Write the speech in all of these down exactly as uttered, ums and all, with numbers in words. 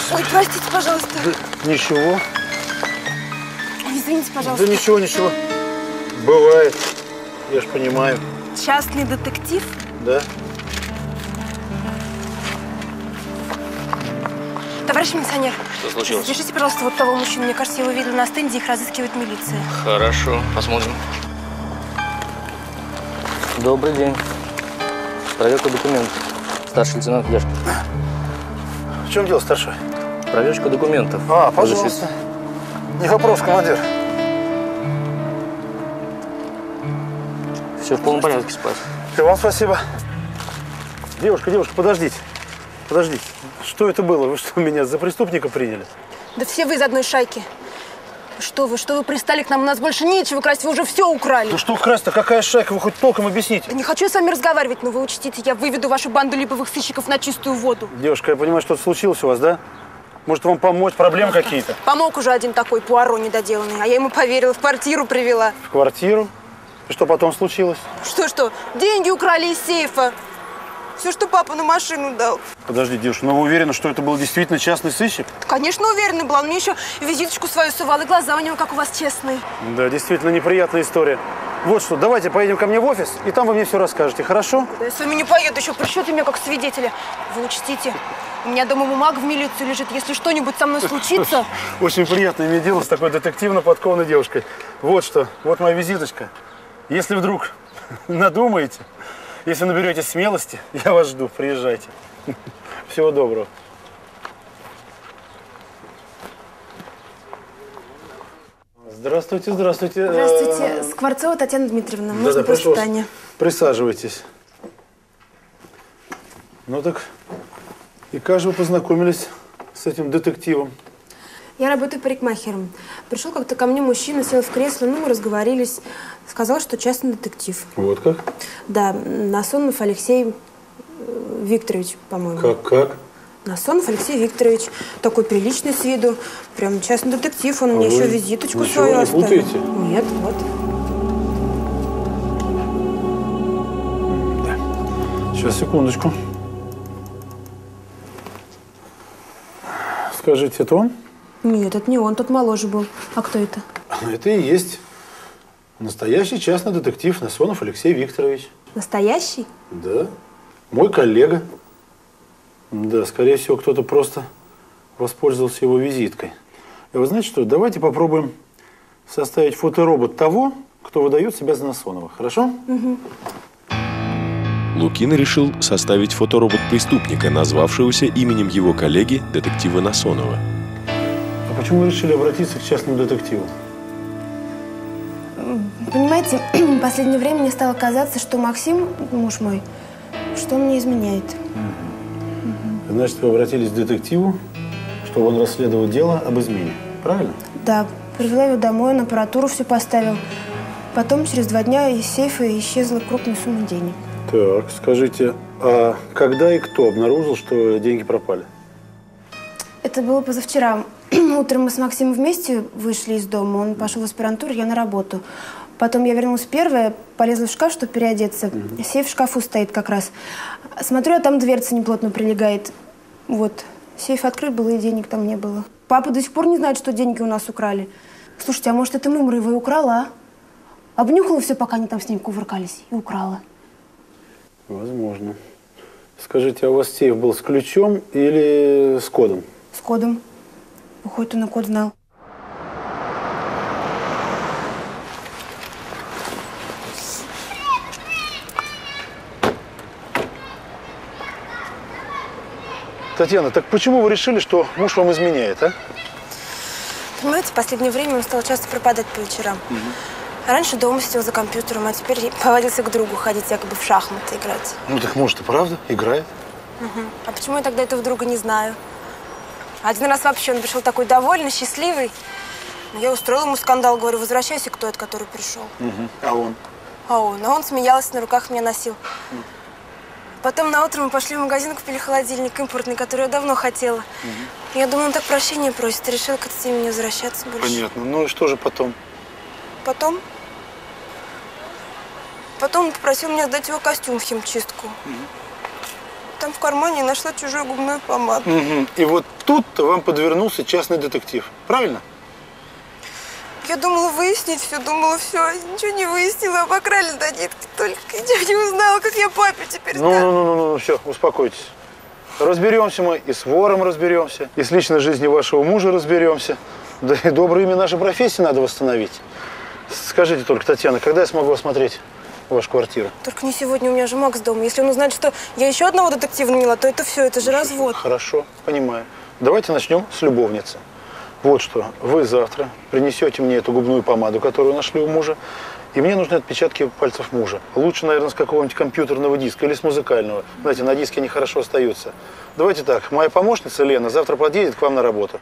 Ой, простите, пожалуйста. Да, ничего. Извините, пожалуйста. Да ничего, ничего. Бывает. Я ж понимаю. Частный детектив? Да. Товарищ милиционер. Что случилось? Задержите, пожалуйста, вот того мужчину. Мне кажется, его видели на стенде, их разыскивает милиция. Хорошо, посмотрим. Добрый день. Проверка документов. Старший лейтенант Яшкин. В чем дело, старший? Проверка документов. А, пожалуйста. Не вопрос, командир. Все в полном порядке, спать. И вам спасибо. Девушка, девушка, подождите. Подождите. Что это было? Вы что, меня за преступника приняли? Да все вы из одной шайки. Что вы, что вы пристали к нам? У нас больше нечего красть, вы уже все украли. Ну что красть-то? Какая шайка? Вы хоть толком объясните. Да не хочу я с вами разговаривать, но вы учтите, я выведу вашу банду липовых сыщиков на чистую воду. Девушка, я понимаю, что-то случилось у вас, да? Может, вам помочь? Проблемы какие-то? Помог уже один такой Пуаро недоделанный, а я ему поверила, в квартиру привела. В квартиру? И что потом случилось? Что-что? Деньги украли из сейфа. Все, что папа на машину дал. Подожди, девушка, но вы уверены, что это был действительно частный сыщик? Конечно, уверена была. Он мне еще визиточку свою сувал, и глаза у него, как у вас, честные. Да, действительно неприятная история. Вот что, давайте поедем ко мне в офис, и там вы мне все расскажете, хорошо? Да я с вами не поеду, еще пришлете меня как свидетеля. Вы учтите, у меня дома бумага в милицию лежит. Если что-нибудь со мной случится… Очень приятно иметь дело с такой детективно подкованной девушкой. Вот что, вот моя визиточка. Если вдруг надумаете, если наберетесь смелости, я вас жду, приезжайте. Всего доброго. Здравствуйте, здравствуйте. Здравствуйте, Скворцова Татьяна Дмитриевна. Да, Можно да, просто прошу Таня? Присаживайтесь. Ну так, и как же вы познакомились с этим детективом? Я работаю парикмахером. Пришел как-то ко мне мужчина, сел в кресло, ну, мы разговорились. Сказал, что частный детектив. Вот как? Да, Насонов Алексей Викторович, по-моему. Как, как? Насонов Алексей Викторович. Такой приличный с виду. Прям частный детектив. Он мне Вы еще визиточку ничего свою не оставил. путаете? Нет, вот. Да. Сейчас, секундочку. Скажите, это он? Нет, это не он, тот моложе был. А кто это? Это и есть настоящий частный детектив Насонов Алексей Викторович. Настоящий? Да. Мой коллега. Да, скорее всего, кто-то просто воспользовался его визиткой. И вы знаете что, давайте попробуем составить фоторобот того, кто выдает себя за Насонова. Хорошо? Угу. Лукин решил составить фоторобот преступника, назвавшегося именем его коллеги, детектива Насонова. А почему вы решили обратиться к частному детективу? Понимаете, в последнее время мне стало казаться, что Максим, муж мой, что он мне изменяет. Угу. Значит, вы обратились к детективу, чтобы он расследовал дело об измене. Правильно? Да. Привела его домой, он аппаратуру все поставил. Потом, через два дня, из сейфа исчезла крупная сумма денег. Так, скажите, а когда и кто обнаружил, что деньги пропали? Это было позавчера. Утром мы с Максимом вместе вышли из дома. Он пошел в аспирантуру, я на работу. Потом я вернулась первая, полезла в шкаф, чтобы переодеться. Угу. Сейф в шкафу стоит как раз. Смотрю, а там дверца неплотно прилегает. Вот. Сейф открыт был, и денег там не было. Папа до сих пор не знает, что деньги у нас украли. Слушайте, а может, это Мымра его и украла, а? Обнюхала все, пока они там с ним кувыркались, и украла. Возможно. Скажите, а у вас сейф был с ключом или с кодом? С кодом. Выходит, он и код знал. Татьяна, так почему вы решили, что муж вам изменяет, а? Понимаете, в последнее время он стал часто пропадать по вечерам. Угу. А раньше дома сидел за компьютером, а теперь повадился к другу ходить, якобы в шахматы играть. Ну так может и правда, играет. Угу. А почему я тогда этого друга не знаю? Один раз вообще он пришел такой довольный, счастливый. Я устроила ему скандал, говорю, возвращайся к той, от которой пришел. Угу. А он? А он? А он смеялся, на руках меня носил. Угу. Потом на утро мы пошли в магазин, купили холодильник импортный, который я давно хотела. Угу. Я думала, он так прощения просит, решила к этой теме не возвращаться больше. Понятно. Ну и что же потом? Потом? Потом он попросил меня сдать его костюм в химчистку. Угу. там в кармане нашла чужую губную помаду. Угу. И вот тут-то вам подвернулся частный детектив. Правильно? Я думала выяснить все, думала все. Ничего не выяснила, обокрали до нитки. Только ничего не узнала, как я папе теперь. Ну, ну, ну, ну, ну, все, успокойтесь. Разберемся мы, и с вором разберемся, и с личной жизнью вашего мужа разберемся. Да и доброе имя нашей профессии надо восстановить. Скажите только, Татьяна, когда я смогу осмотреть вашу квартиру? Только не сегодня, у меня же Макс дома. Если он узнает, что я еще одного детектива наняла, то это все, это же развод. Хорошо, понимаю. Давайте начнем с любовницы. Вот что, вы завтра принесете мне эту губную помаду, которую нашли у мужа, и мне нужны отпечатки пальцев мужа. Лучше, наверное, с какого-нибудь компьютерного диска или с музыкального. Знаете, на диске они хорошо остаются. Давайте так, моя помощница Лена завтра подъедет к вам на работу.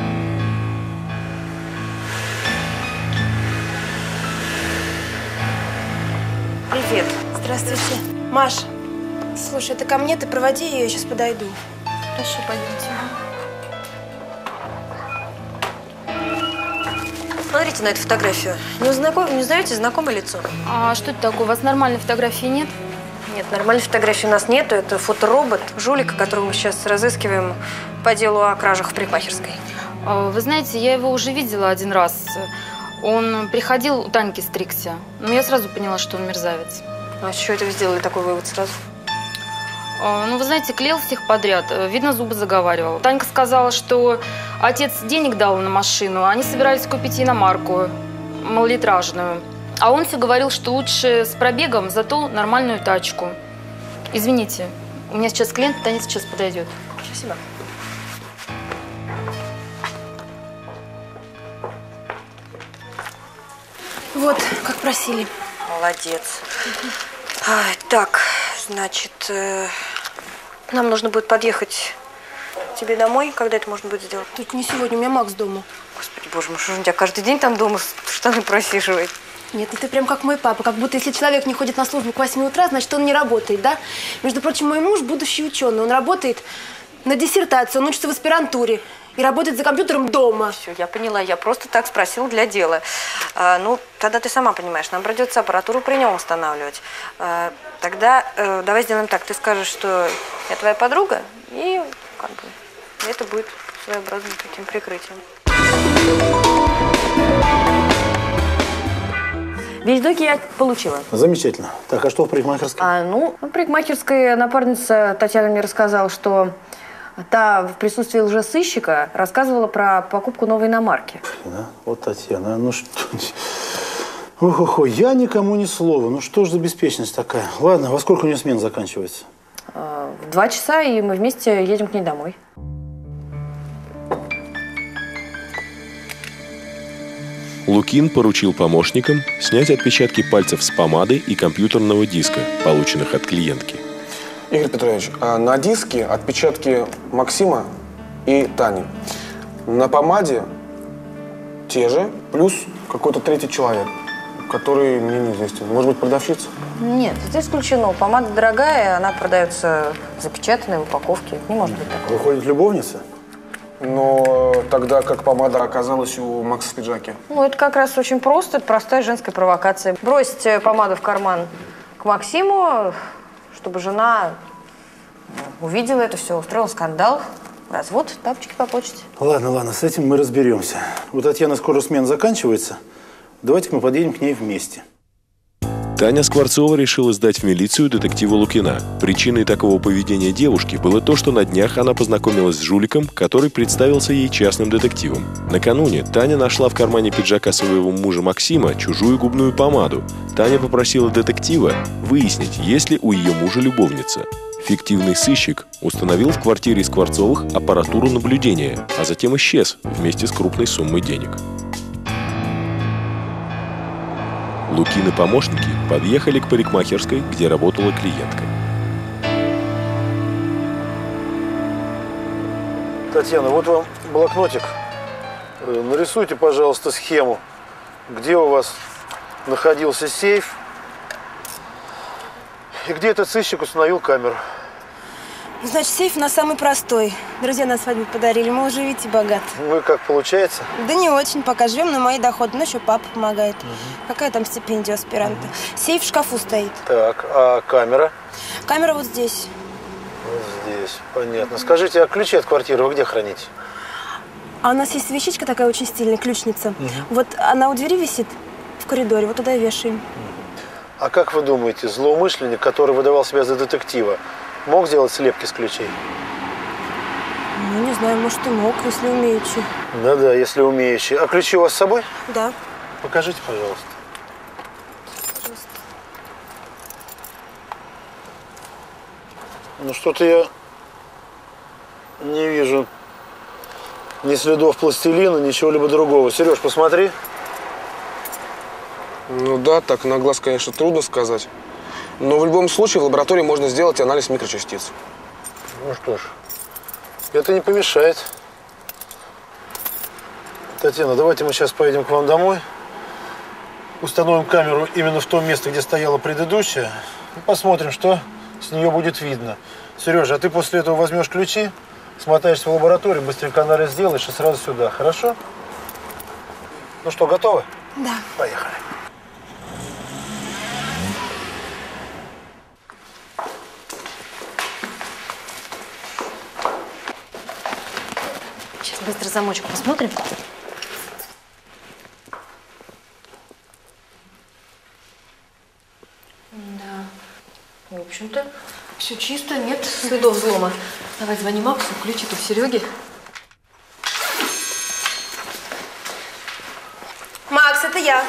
Привет. Здравствуйте. Маш, слушай, ты ко мне, ты проводи ее, я сейчас подойду. Хорошо, пойдемте. Смотрите на эту фотографию. Не, узнаком... не узнаете знакомое лицо? А что это такое? У вас нормальной фотографии нет? Нет, нормальной фотографии у нас нету. Это фоторобот жулика, которого мы сейчас разыскиваем по делу о кражах в парикмахерской. Вы знаете, я его уже видела один раз. Он приходил у Таньки стригся. Но я сразу поняла, что он мерзавец. А с чего это вы сделали такой вывод сразу? Ну, вы знаете, клеил всех подряд. Видно, зубы заговаривал. Танька сказала, что отец денег дал на машину, а они собирались купить иномарку малолитражную. А он все говорил, что лучше с пробегом, зато нормальную тачку. Извините, у меня сейчас клиент, Таня сейчас подойдет. Спасибо. Вот, как просили. Молодец. А, так, значит, э, нам нужно будет подъехать к тебе домой. Когда это можно будет сделать? Только не сегодня, у меня Макс дома. Господи, боже мой, что же у тебя каждый день там дома штаны просиживает? Нет, ну ты прям как мой папа. Как будто если человек не ходит на службу к восьми утра, значит, он не работает, да? Между прочим, мой муж будущий ученый. Он работает на диссертации, он учится в аспирантуре и работает за компьютером дома. Все, я поняла. Я просто так спросила для дела. А, ну, тогда ты сама понимаешь, нам придется аппаратуру при нем устанавливать. А, тогда э, давай сделаем так. Ты скажешь, что я твоя подруга, и как бы это будет своеобразным таким прикрытием. Вещдоки я получила. Замечательно. Так, а что в парикмахерской? А, ну, в парикмахерской напарница Татьяна мне рассказала, что та в присутствии лжесыщика рассказывала про покупку новой иномарки. Да? Вот Татьяна, ну что... Ох-ох-ох, я никому ни слова. Ну что ж за беспечность такая? Ладно, во сколько у нее смена заканчивается? А, в два часа, и мы вместе едем к ней домой. Лукин поручил помощникам снять отпечатки пальцев с помады и компьютерного диска, полученных от клиентки. Игорь Петрович, а на диске отпечатки Максима и Тани. На помаде те же, плюс какой-то третий человек, который мне неизвестен. Может быть, продавщица? Нет, это исключено. Помада дорогая, она продается запечатанной в упаковке. Не может быть такого. Выходит, любовница? Но тогда как помада оказалась у Макса в пиджаке? Ну, это как раз очень просто. Это простая женская провокация. Бросить помаду в карман к Максиму, чтобы жена увидела это все, устроила скандал. Развод, тапочки по почте. Ладно, ладно, с этим мы разберемся. У Татьяны скоро смена заканчивается. Давайте-ка мы подъедем к ней вместе. Таня Скворцова решила сдать в милицию детектива Лукина. Причиной такого поведения девушки было то, что на днях она познакомилась с жуликом, который представился ей частным детективом. Накануне Таня нашла в кармане пиджака своего мужа Максима чужую губную помаду. Таня попросила детектива выяснить, есть ли у ее мужа любовница. Фиктивный сыщик установил в квартире Скворцовых аппаратуру наблюдения, а затем исчез вместе с крупной суммой денег. Лукин и помощники подъехали к парикмахерской, где работала клиентка. Татьяна, вот вам блокнотик. Нарисуйте, пожалуйста, схему, где у вас находился сейф и где этот сыщик установил камеру. Значит, сейф у нас самый простой. Друзья на свадьбе подарили, мы уже, видите, богаты. Ну и как получается? Да не очень, пока живем на мои доходы. Ну, еще папа помогает. Угу. Какая там стипендия аспиранта? Угу. Сейф в шкафу стоит. Так, а камера? Камера вот здесь. Вот здесь, понятно. Скажите, а ключи от квартиры вы где храните? А у нас есть вещичка такая очень стильная, ключница. Угу. Вот она у двери висит в коридоре, вот туда и вешаем. А как вы думаете, злоумышленник, который выдавал себя за детектива, мог сделать слепки с ключей? Ну, не знаю, может и мог, если умеючи. Да-да, если умеющий. А ключи у вас с собой? Да. Покажите, пожалуйста. Пожалуйста. Ну, что-то я не вижу ни следов пластилина, ничего-либо другого. Сереж, посмотри. Ну да, так на глаз, конечно, трудно сказать. Но в любом случае в лаборатории можно сделать анализ микрочастиц. Ну что ж, это не помешает. Татьяна, давайте мы сейчас поедем к вам домой. Установим камеру именно в том месте, где стояла предыдущая. И посмотрим, что с нее будет видно. Сережа, а ты после этого возьмешь ключи, смотаешься в лабораторию, быстренько анализ сделаешь и сразу сюда. Хорошо? Ну что, готовы? Да. Поехали. Сейчас быстро замочек посмотрим. Да. В общем-то, все чисто, нет следов взлома. Давай звони Максу, ключик у Сереги. Макс, это я.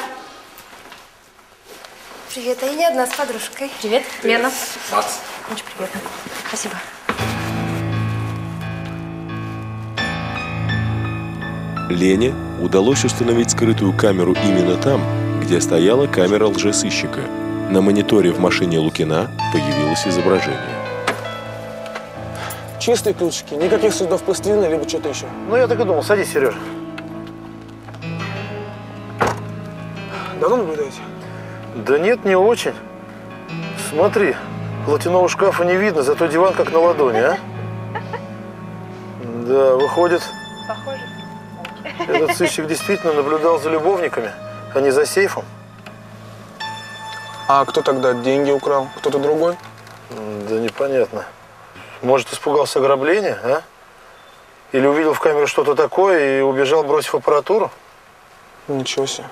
Привет, а я не одна с подружкой. Привет, Лена. Макс. Очень приятно. Спасибо. Лене удалось установить скрытую камеру именно там, где стояла камера лжесыщика. На мониторе в машине Лукина появилось изображение. Чистые ключики, никаких следов пластилина, либо что-то еще. Ну, я так и думал. Садись, Сережа. Давно наблюдаете? Да нет, не очень. Смотри, платяного шкафа не видно, зато диван как на ладони, а? Да, выходит, Похоже. этот сыщик действительно наблюдал за любовниками, а не за сейфом. А кто тогда деньги украл? Кто-то другой? Да непонятно. Может, испугался ограбления, а? Или увидел в камере что-то такое и убежал, бросив аппаратуру? Ничего себе.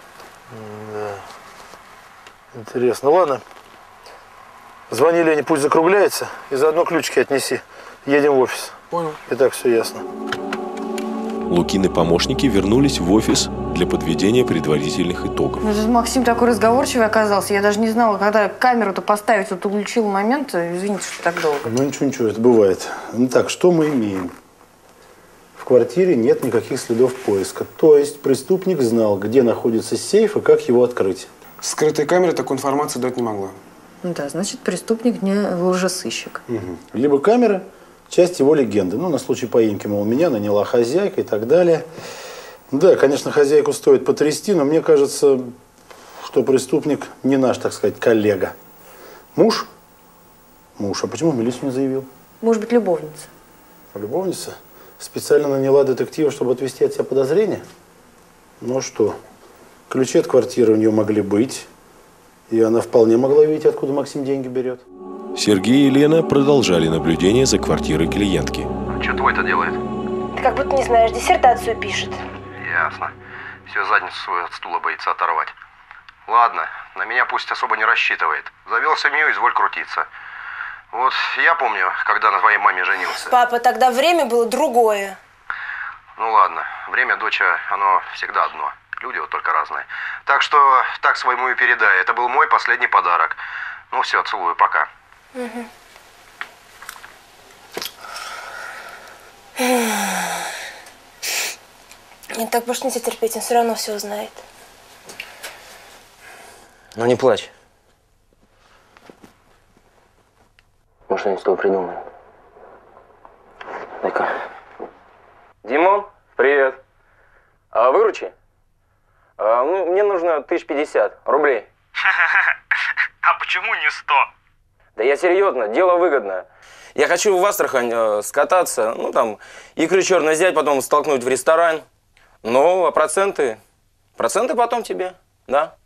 Да. Интересно. Ладно. Звони Лене, пусть закругляется, и заодно ключики отнеси. Едем в офис. Понял. И так все ясно. Лукины помощники вернулись в офис для подведения предварительных итогов. Ну, этот Максим такой разговорчивый оказался. Я даже не знала, когда камеру-то поставить. Вот улучил момент. Извините, что так долго. Ну ничего, ничего, это бывает. Ну так, что мы имеем? В квартире нет никаких следов поиска. То есть преступник знал, где находится сейф и как его открыть. Скрытая камера такой информации дать не могла. Ну да, значит, преступник не лжесыщик. Угу. Либо камера – часть его легенды. Ну, на случай поимки, мол, меня наняла хозяйка и так далее. Да, конечно, хозяйку стоит потрясти, но мне кажется, что преступник не наш, так сказать, коллега. Муж? Муж. А почему в милицию не заявил? Может быть, любовница. Любовница? Специально наняла детектива, чтобы отвести от себя подозрения? Ну что, ключи от квартиры у нее могли быть, и она вполне могла видеть, откуда Максим деньги берет. Сергей и Лена продолжали наблюдение за квартирой клиентки. Что твой-то делает? Ты как будто не знаешь, диссертацию пишет. Ясно. Все задницу свою от стула боится оторвать. Ладно, на меня пусть особо не рассчитывает. Завел семью, изволь крутиться. Вот я помню, когда на твоей маме женился. Папа, тогда время было другое. Ну ладно, время, доча, оно всегда одно. Люди вот только разные. Так что так своему и передай. Это был мой последний подарок. Ну все, целую, пока. Угу. Мне так больше нельзя терпеть, он все равно все узнает. Ну не плачь. Мы что-нибудь с тобой придумаем. Дай-ка. Димон, привет. А, выручи. А, ну, мне нужно тысяч пятьдесят рублей. А почему не сто? Да я серьезно, дело выгодное. Я хочу в Астрахань э, скататься, ну там, икры черной взять, потом столкнуть в ресторан. Ну, а проценты? Проценты потом тебе, да?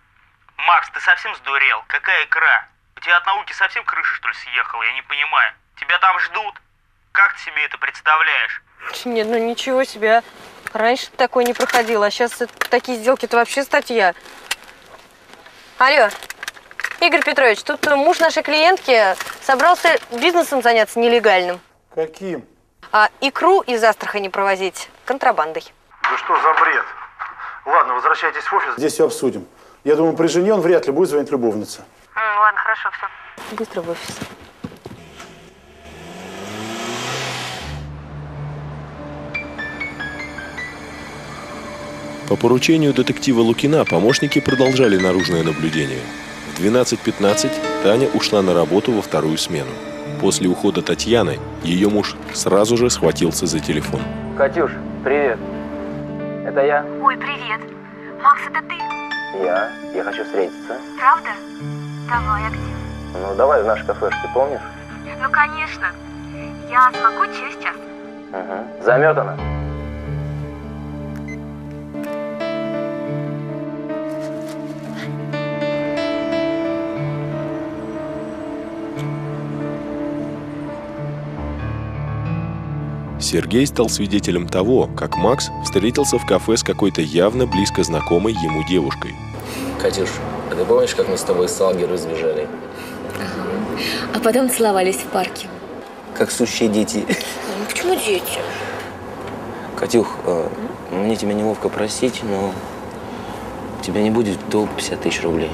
Макс, ты совсем сдурел? Какая икра? У тебя от науки совсем крыша, что ли, съехала? Я не понимаю. Тебя там ждут. Как ты себе это представляешь? Нет, ну ничего себе. Раньше такое не проходило, а сейчас такие сделки – это вообще статья. Алло, Игорь Петрович, тут муж нашей клиентки собрался бизнесом заняться нелегальным. Каким? А икру из Астрахани провозить контрабандой. Да что за бред? Ладно, возвращайтесь в офис. Здесь все обсудим. Я думаю, при жене он вряд ли будет звонить любовнице. Mm, ладно, хорошо, все. Быстро в офис. По поручению детектива Лукина помощники продолжали наружное наблюдение. В двенадцать пятнадцать Таня ушла на работу во вторую смену. После ухода Татьяны ее муж сразу же схватился за телефон. Катюш, привет. Это я. Ой, привет. Макс, это ты? Я. Я хочу встретиться. Правда? Давай, а где? Ну, давай в наш кафешке, помнишь? Ну, конечно. Я смогу через час. Угу. Заметано. Сергей стал свидетелем того, как Макс встретился в кафе с какой-то явно близко знакомой ему девушкой. Катюш, а ты помнишь, как мы с тобой с Алгерой сбежали? Ага. А потом целовались в парке. Как сущие дети. Ну, почему дети? Катюх, э, мне тебя неловко просить, но у тебя не будет долг пятьдесят тысяч рублей.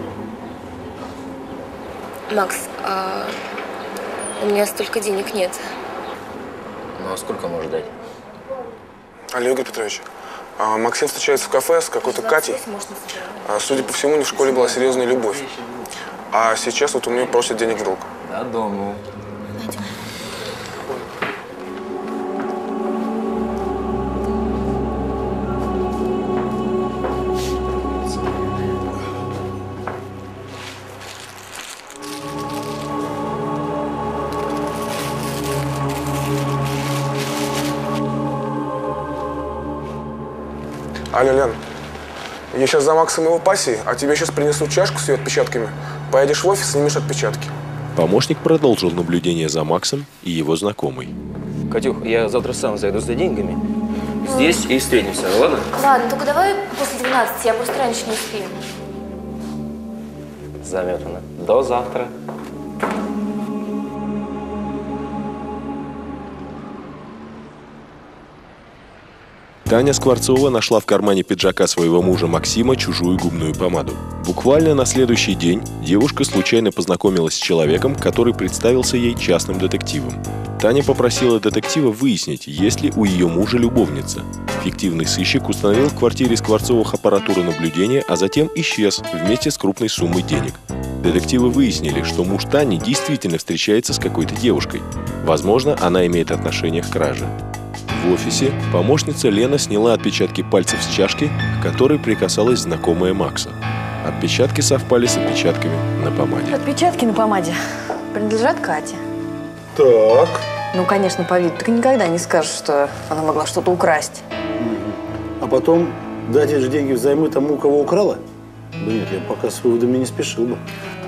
Макс, а у меня столько денег нет. Ну, а сколько можешь дать? Алло, Игорь Петрович. А, Максим встречается в кафе с какой-то Катей. А, судя по всему, у них в школе была серьезная любовь. А сейчас вот у нее просят денег в долг. Да, дома. Алло, Лен, я сейчас за Максом его пассией, а тебе сейчас принесут чашку с ее отпечатками. Поедешь в офис, снимешь отпечатки. Помощник продолжил наблюдение за Максом и его знакомой. Катюх, я завтра сам зайду за деньгами. Здесь и встретимся, ладно? Ладно, только давай после двенадцати, я просто раньше не успею. Заметано. До завтра. Таня Скворцова нашла в кармане пиджака своего мужа Максима чужую губную помаду. Буквально на следующий день девушка случайно познакомилась с человеком, который представился ей частным детективом. Таня попросила детектива выяснить, есть ли у ее мужа любовница. Фиктивный сыщик установил в квартире Скворцовых аппаратуру наблюдения, а затем исчез вместе с крупной суммой денег. Детективы выяснили, что муж Тани действительно встречается с какой-то девушкой. Возможно, она имеет отношение к краже. В офисе помощница Лена сняла отпечатки пальцев с чашки, к которой прикасалась знакомая Макса. Отпечатки совпали с отпечатками на помаде. Отпечатки на помаде принадлежат Кате. Так. Ну, конечно, по виду ты никогда не скажешь, что она могла что-то украсть. А потом дать эти же деньги взаймы тому, у кого украла? Да нет, я пока с выводами не спешил бы.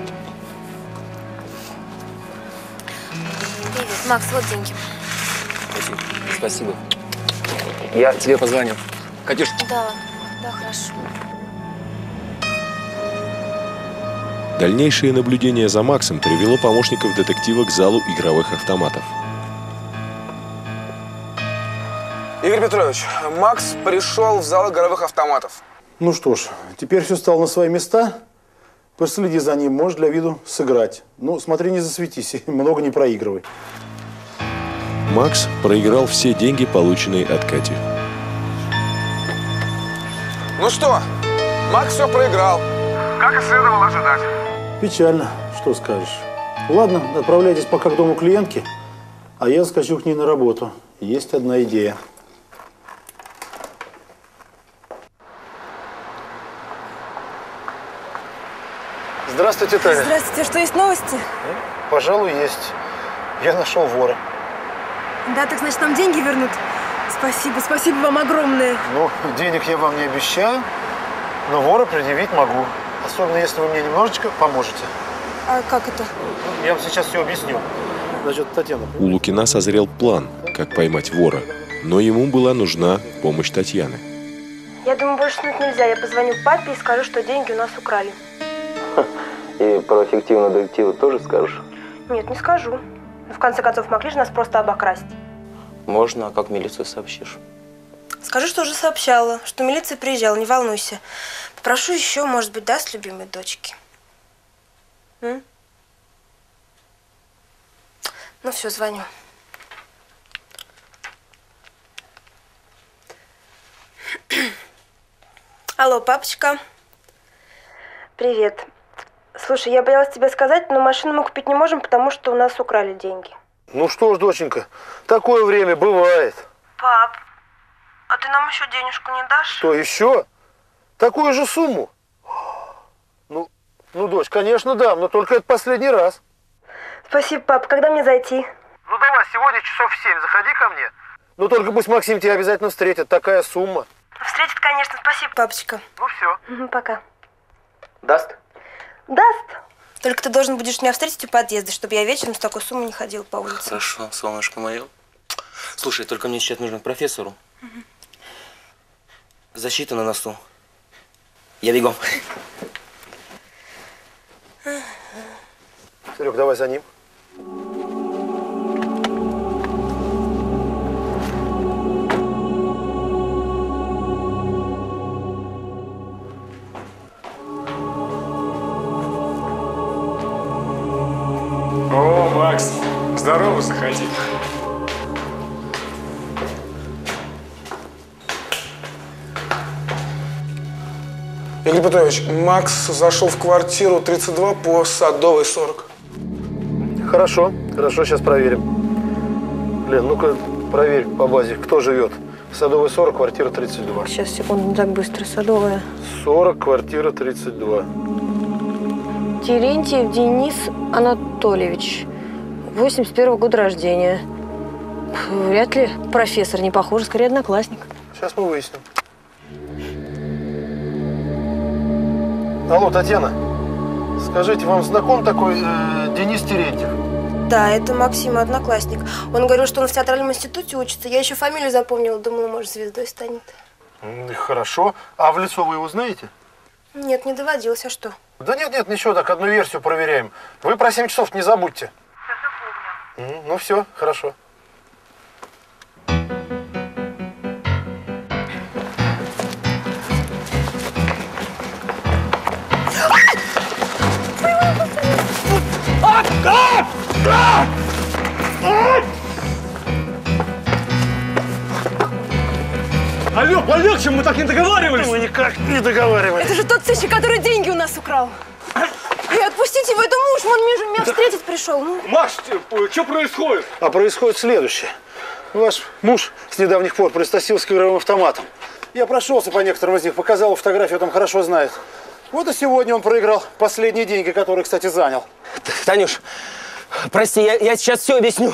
Привет, Макс, вот деньги. Спасибо. Спасибо. Я тебе позвоню. Катюш. Да, да, хорошо. Дальнейшее наблюдение за Максом привело помощников детектива к залу игровых автоматов. Игорь Петрович, Макс пришел в зал игровых автоматов. Ну что ж, теперь все стало на свои места. Последи за ним, можешь для виду сыграть. Ну, смотри, не засветись, много не проигрывай. Макс проиграл все деньги, полученные от Кати. Ну что, Макс все проиграл. Как и следовало ожидать. Печально, что скажешь. Ладно, отправляйтесь пока к дому клиентки, а я скачу к ней на работу. Есть одна идея. Здравствуйте, Таня. Здравствуйте. Что, есть новости? Пожалуй, есть. Я нашел вора. Да, так значит, нам деньги вернут? Спасибо, спасибо вам огромное. Ну, денег я вам не обещаю, но вора предъявить могу. Особенно, если вы мне немножечко поможете. А как это? Я вам сейчас все объясню. Значит, Татьяна... У Лукина созрел план, как поймать вора, но ему была нужна помощь Татьяны. Я думаю, больше тянуть нельзя. Я позвоню папе и скажу, что деньги у нас украли. И про эффективного детектива тоже скажешь? Нет, не скажу. В конце концов, могли же нас просто обокрасть. Можно, а как в милицию сообщишь? Скажи, что уже сообщала, что милиция приезжала, не волнуйся. Попрошу еще, может быть, даст любимой дочке. М? Ну все, звоню. Алло, папочка. Привет. Слушай, я боялась тебе сказать, но машину мы купить не можем, потому что у нас украли деньги. Ну что ж, доченька, такое время бывает. Пап, а ты нам еще денежку не дашь? Что, еще? Такую же сумму? Ну, ну, дочь, конечно, дам, но только это последний раз. Спасибо, пап. Когда мне зайти? Ну давай, сегодня часов в семь заходи ко мне. Ну только пусть Максим тебя обязательно встретит, такая сумма. Встретит, конечно. Спасибо, папочка. Ну все. Пока. Даст? Даст. Только ты должен будешь меня встретить у подъезда, чтобы я вечером с такой суммой не ходила по улице. Хорошо, солнышко мое. Слушай, только мне сейчас нужно к профессору. Угу. Защита на носу. Я бегом. Серег, давай за ним. О, Макс, здорово, заходи. Игорь Петрович, Макс зашел в квартиру тридцать два по Садовой сорок. Хорошо, хорошо, сейчас проверим. Лен, ну-ка проверь по базе, кто живет. Садовая сорок, квартира тридцать два. Сейчас, секунду, не так быстро. Садовая. сорок, квартира тридцать два. Терентьев Денис Анатольевич. восемьдесят первого года рождения. Вряд ли профессор, не похоже, скорее одноклассник. Сейчас мы выясним. Алло, Татьяна, скажите, вам знаком такой э, Денис Терентьев? Да, это Максим, одноклассник. Он говорил, что он в театральном институте учится. Я еще фамилию запомнила, думала, может, звездой станет. Хорошо. А в лицо вы его знаете? Нет, не доводилось. А что? Да нет, нет, ничего, так одну версию проверяем. Вы про семь часов не забудьте. Все запомню. Ну все, хорошо. Алло, полегче, мы так не договаривались. Мы никак не договаривались. Это же тот сыщик, который деньги у нас украл. И отпустите его, это муж, он меня, меня встретить пришел. Ну. Маш, что происходит? А происходит следующее. Ваш муж с недавних пор пристрастился к игровым автоматам. Я прошелся по некоторым из них, показал фотографию, там хорошо знает. Вот и сегодня он проиграл последние деньги, которые, кстати, занял. Танюш, прости, я, я сейчас все объясню.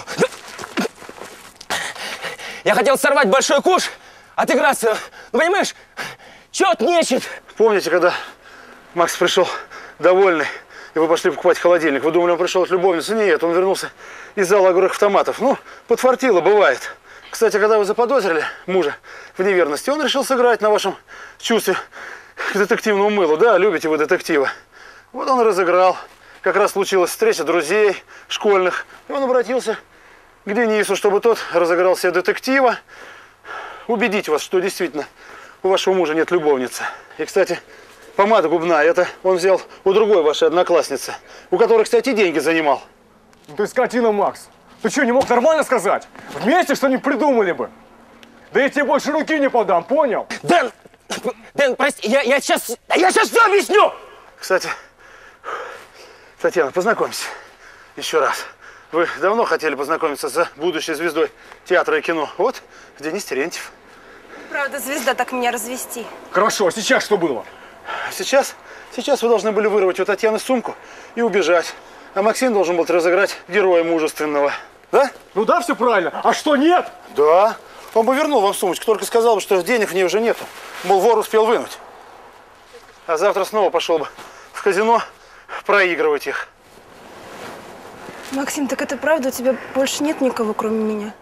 Я хотел сорвать большой куш, отыграться. Ну, понимаешь, чет нечет. Помните, когда Макс пришел довольный, и вы пошли покупать холодильник? Вы думали, он пришел от любовницы? Нет, он вернулся из зала игровых автоматов. Ну, подфартило, бывает. Кстати, когда вы заподозрили мужа в неверности, он решил сыграть на вашем чувстве к детективному мылу. Да, любите вы детектива. Вот он и разыграл. Как раз случилась встреча друзей школьных. И он обратился к Денису, чтобы тот разыграл себе детектива. Убедить вас, что действительно у вашего мужа нет любовницы. И, кстати, помада губная, это он взял у другой вашей одноклассницы, у которой, кстати, деньги занимал. Ты скотина, Макс. Ты что, не мог нормально сказать? Вместе что-нибудь придумали бы. Да я тебе больше руки не подам, понял? Дэн, Дэн, прости, я, я сейчас, я сейчас все объясню. Кстати, Татьяна, познакомься еще раз. Вы давно хотели познакомиться с будущей звездой театра и кино. Вот, Денис Терентьев. Правда, звезда так меня развести. Хорошо, а сейчас что было? Сейчас, сейчас вы должны были вырвать у Татьяны сумку и убежать. А Максим должен был разыграть героя мужественного. Да? Ну да, все правильно. А что, нет? Да. Он бы вернул вам сумочку, только сказал бы, что денег в ней уже нету. Мол, вор успел вынуть. А завтра снова пошел бы в казино проигрывать их. Максим, так это правда? У тебя больше нет никого, кроме меня?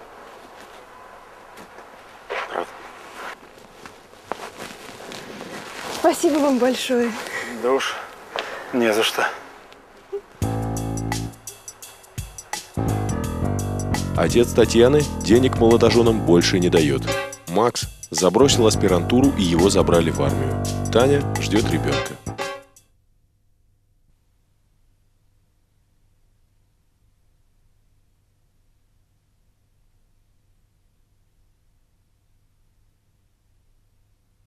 Правда. Спасибо вам большое. Да уж, не за что. Отец Татьяны денег молодоженам больше не дает. Макс забросил аспирантуру, и его забрали в армию. Таня ждет ребенка.